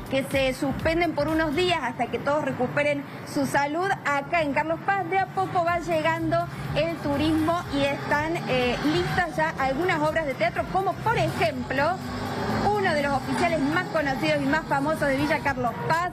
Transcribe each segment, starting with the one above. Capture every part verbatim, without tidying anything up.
que se suspenden por unos días hasta que todos recuperen su salud. Acá en Carlos Paz de a poco va llegando el turismo y están eh, listas ya algunas obras de teatro, como por ejemplo uno de los oficiales más conocidos y más famosos de Villa Carlos Paz,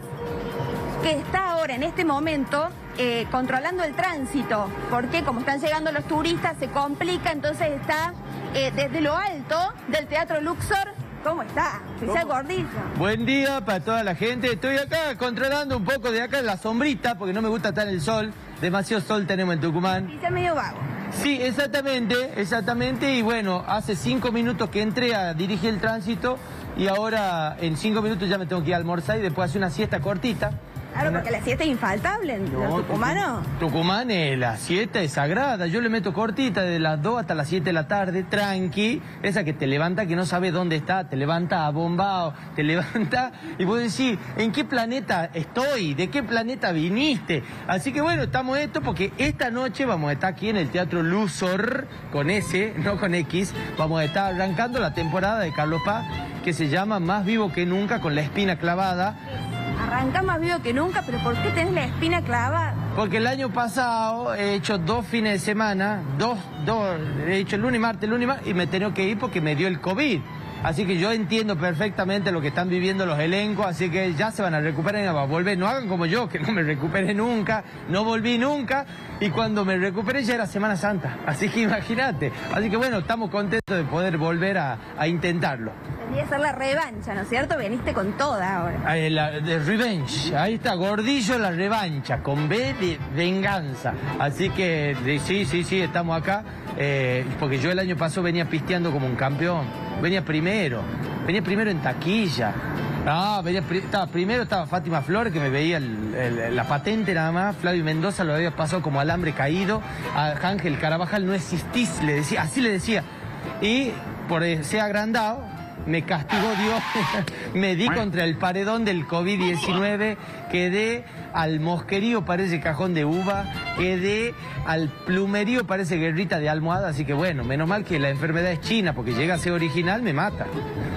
que está ahora en este momento eh, controlando el tránsito, porque como están llegando los turistas se complica, entonces está eh, desde lo alto del Teatro Luxor. ¿Cómo está? Oficial Gordillo. Buen día para toda la gente. Estoy acá controlando un poco de acá en la sombrita, porque no me gusta estar en el sol. Demasiado sol tenemos en Tucumán. Oficial medio vago. Sí, exactamente, exactamente. Y bueno, hace cinco minutos que entré a dirigir el tránsito y ahora en cinco minutos ya me tengo que ir a almorzar y después hacer una siesta cortita. Claro, porque la siesta es infaltable en No, los tucumanos. Tucumán, eh, la siesta es sagrada. Yo le meto cortita de las dos hasta las siete de la tarde, tranqui. Esa que te levanta, que no sabe dónde está, te levanta abombado, te levanta y vos decís, ¿en qué planeta estoy? ¿De qué planeta viniste? Así que bueno, estamos esto porque esta noche vamos a estar aquí en el Teatro Luxor, con S, no con X. Vamos a estar arrancando la temporada de Carlos Paz, que se llama Más Vivo que Nunca, con la espina clavada. Arranca más vivo que nunca, pero ¿por qué tenés la espina clavada? Porque el año pasado he hecho dos fines de semana, dos, dos, he hecho el lunes, martes, el lunes, martes, y me he tenido que ir porque me dio el COVID. Así que yo entiendo perfectamente lo que están viviendo los elencos, así que ya se van a recuperar y van a volver. No hagan como yo, que no me recuperé nunca, no volví nunca, y cuando me recuperé ya era Semana Santa. Así que imagínate. Así que bueno, estamos contentos de poder volver a, a intentarlo. Tendría que ser la revancha, ¿no es cierto? Veniste con toda ahora. Ahí, la, de revenge, ahí está, Gordillo la revancha, con B de venganza. Así que de, sí, sí, sí, estamos acá, eh, porque yo el año pasado venía pisteando como un campeón, venía primero, venía primero en taquilla. Ah, venía, estaba primero estaba Fátima Flores, que me veía el, el, la patente nada más. Flavio Mendoza lo había pasado como alambre caído. A Ángel Carabajal no existís, le decía, así le decía. Y por ser agrandado, me castigó Dios, me di contra el paredón del COVID diecinueve, quedé al mosquerío, parece cajón de uva, quedé al plumerío, parece guerrita de almohada, así que bueno, menos mal que la enfermedad es china, porque llega a ser original, me mata.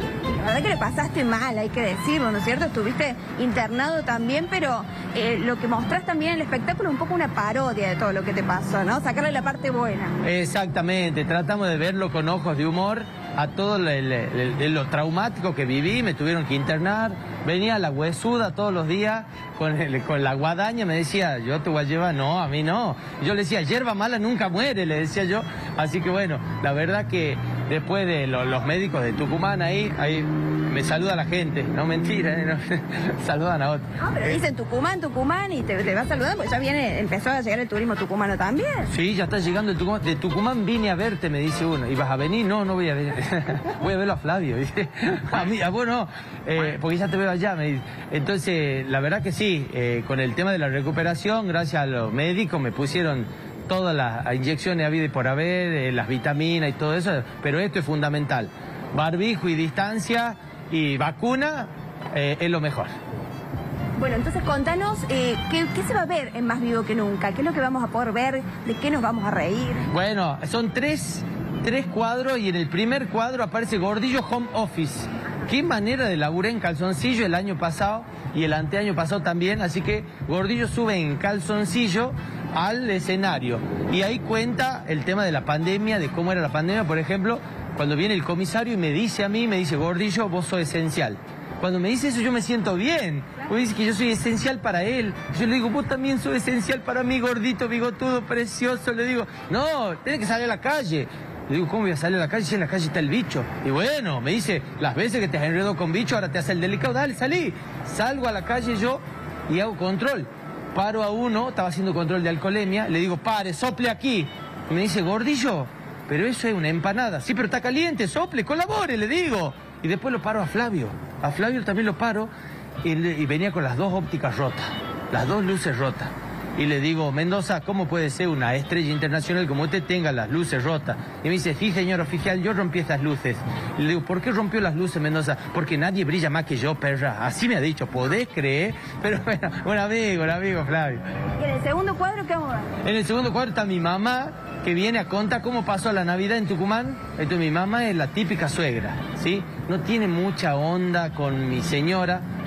La verdad que le pasaste mal, hay que decirlo, ¿no es cierto? Estuviste internado también, pero eh, lo que mostrás también en el espectáculo es un poco una parodia de todo lo que te pasó, ¿no? Sacarle la parte buena. Exactamente, tratamos de verlo con ojos de humor a todo lo, lo, lo traumático que viví. Me tuvieron que internar, venía la huesuda todos los días con, el, con la guadaña, me decía, yo te voy a llevar, no, a mí no. Yo le decía, hierba mala nunca muere, le decía yo. Así que bueno, la verdad que después de lo, los médicos de Tucumán ahí, ahí me saluda la gente, no mentira, ¿eh? No, saludan a otros. No, pero dicen Tucumán, Tucumán y te, te va saludando, porque ya viene, empezó a llegar el turismo tucumano también. Sí, ya está llegando el Tucumán. De Tucumán vine a verte, me dice uno. ¿Y vas a venir? No, no voy a venir. Voy a verlo a Flavio, dice. A mí, a vos no, eh, porque ya te veo allá, me dice. Entonces, la verdad que sí, eh, con el tema de la recuperación, gracias a los médicos me pusieron todas las inyecciones habidas y por haber, eh, las vitaminas y todo eso, pero esto es fundamental. Barbijo y distancia y vacuna eh, es lo mejor. Bueno, entonces contanos, eh, ¿qué, ¿qué se va a ver en Más Vivo que Nunca? ¿Qué es lo que vamos a poder ver? ¿De qué nos vamos a reír? Bueno, son tres, tres cuadros y en el primer cuadro aparece Gordillo Home Office. Qué manera de laburar en calzoncillo el año pasado y el anteaño pasado también, así que Gordillo sube en calzoncillo al escenario y ahí cuenta el tema de la pandemia, de cómo era la pandemia. Por ejemplo, cuando viene el comisario y me dice a mí, me dice, Gordillo, vos sos esencial. Cuando me dice eso yo me siento bien, porque dice que yo soy esencial para él. Yo le digo, vos también sos esencial para mí, gordito, bigotudo, precioso. Le digo, no, tenés que salir a la calle. Le digo, ¿cómo voy a salir a la calle si en la calle está el bicho? Y bueno, me dice, las veces que te has enredado con bicho, ahora te hace el delicado, dale, salí. Salgo a la calle yo y hago control. Paro a uno, estaba haciendo control de alcoholemia, le digo, pare, sople aquí. Y me dice, Gordillo, pero eso es una empanada. Sí, pero está caliente, sople, colabore, le digo. Y después lo paro a Flavio. A Flavio también lo paro y, y venía con las dos ópticas rotas, las dos luces rotas. Y le digo, Mendoza, ¿cómo puede ser una estrella internacional como usted tenga las luces rotas? Y me dice, sí, señor oficial, yo rompí estas luces. Y le digo, ¿por qué rompió las luces, Mendoza? Porque nadie brilla más que yo, perra. Así me ha dicho, ¿podés creer? Pero bueno, un amigo, un amigo, Flavio. ¿Y en el segundo cuadro qué vamos a ver? En el segundo cuadro está mi mamá, que viene a contar cómo pasó la Navidad en Tucumán. Entonces mi mamá es la típica suegra, ¿sí? No tiene mucha onda con mi señora,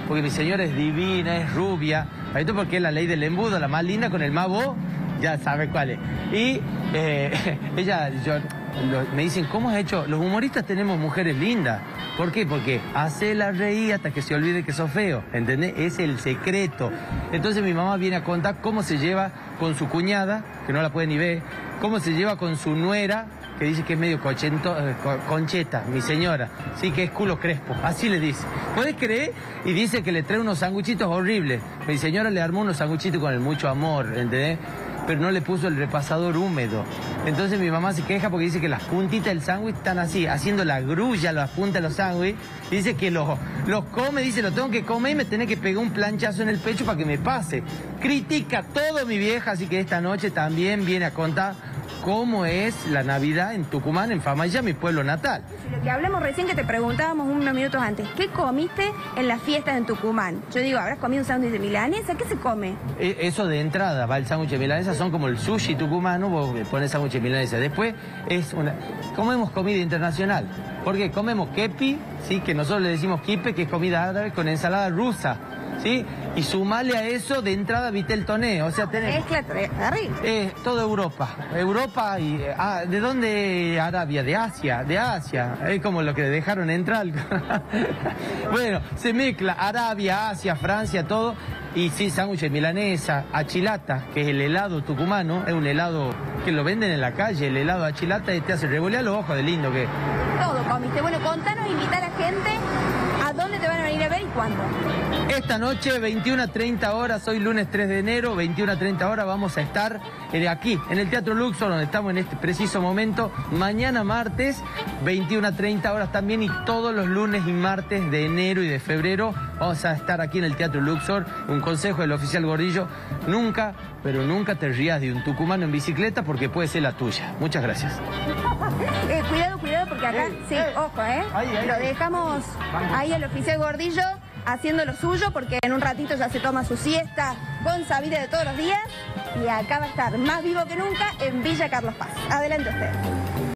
porque mi señora es divina, es rubia, esto porque es la ley del embudo, la más linda con el más bo, ya sabe cuál es. Y eh, ella, yo, lo, me dicen, ¿cómo has hecho? Los humoristas tenemos mujeres lindas. ¿Por qué? Porque hacela reír hasta que se olvide que sos feo, ¿entendés? Es el secreto. Entonces mi mamá viene a contar cómo se lleva con su cuñada, que no la puede ni ver, cómo se lleva con su nuera, que dice que es medio cochento, eh, concheta, mi señora, sí, que es culo crespo, así le dice. ¿Puedes creer? Y dice que le trae unos sanguchitos horribles. Mi señora le armó unos sanguchitos con el mucho amor, ¿entendés? Pero no le puso el repasador húmedo. Entonces mi mamá se queja porque dice que las puntitas del sándwich están así, haciendo la grulla, las puntas de los sándwiches. Dice que los, los come, dice, lo tengo que comer y me tiene que pegar un planchazo en el pecho para que me pase. Critica todo mi vieja, así que esta noche también viene a contar cómo es la Navidad en Tucumán, en Famayá, mi pueblo natal. Lo que hablamos recién, que te preguntábamos unos minutos antes, ¿qué comiste en las fiestas en Tucumán? Yo digo, ¿habrás comido un sándwich de milanesa? ¿Qué se come? Eh, eso de entrada, va el sándwich de milanesa, son como el sushi tucumano, vos pones sándwich de milanesa. Después es una... comemos comida internacional, porque comemos kepi, ¿sí? Que nosotros le decimos kipe, que es comida árabe, con ensalada rusa, ¿sí? Y sumale a eso de entrada vitel toné, o sea, tenés... Es terrible. Eh, toda Europa, Europa y... Ah, ¿de dónde? Arabia, de Asia, de Asia, es como lo que dejaron entrar. Bueno, se mezcla Arabia, Asia, Francia, todo, y sí, sándwich de milanesa, achilata, que es el helado tucumano, es un helado que lo venden en la calle, el helado achilata, y te hace revolear los ojos de lindo que... Todo comiste. Bueno, contanos, invita a la gente, ¿a dónde te van a venir a ver y cuándo? Esta noche, veintiuna a treinta horas, hoy lunes tres de enero, veintiuna a treinta horas, vamos a estar eh, aquí, en el Teatro Luxor, donde estamos en este preciso momento. Mañana martes, veintiuna a treinta horas también, y todos los lunes y martes de enero y de febrero vamos a estar aquí en el Teatro Luxor. Un consejo del oficial Gordillo: nunca, pero nunca te rías de un tucumano en bicicleta, porque puede ser la tuya. Muchas gracias. Eh, cuidado, cuidado, porque acá, Ey, sí, ey. ojo, ¿eh? Ahí, ahí, Lo ahí. dejamos ahí al oficial Gordillo haciendo lo suyo, porque en un ratito ya se toma su siesta con Sabina de todos los días, y acá va a estar más vivo que nunca en Villa Carlos Paz. Adelante usted.